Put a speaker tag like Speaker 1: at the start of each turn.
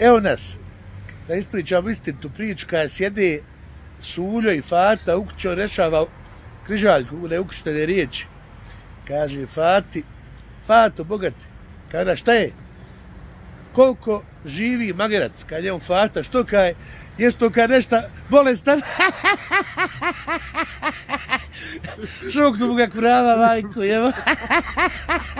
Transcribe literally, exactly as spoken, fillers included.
Speaker 1: Evo nas, da ispričam istinu priču, kada sjede Suljo i Fata, u kući on rešava križaljku, u neukrštene riječi. Kaže Fati, Fato, bogati, kada šta je? Koliko živi magarac? Kad je on Fata, što kaj? Jest to kad nešta bolestan? Šoknu mu ga kurava, majko, jeva.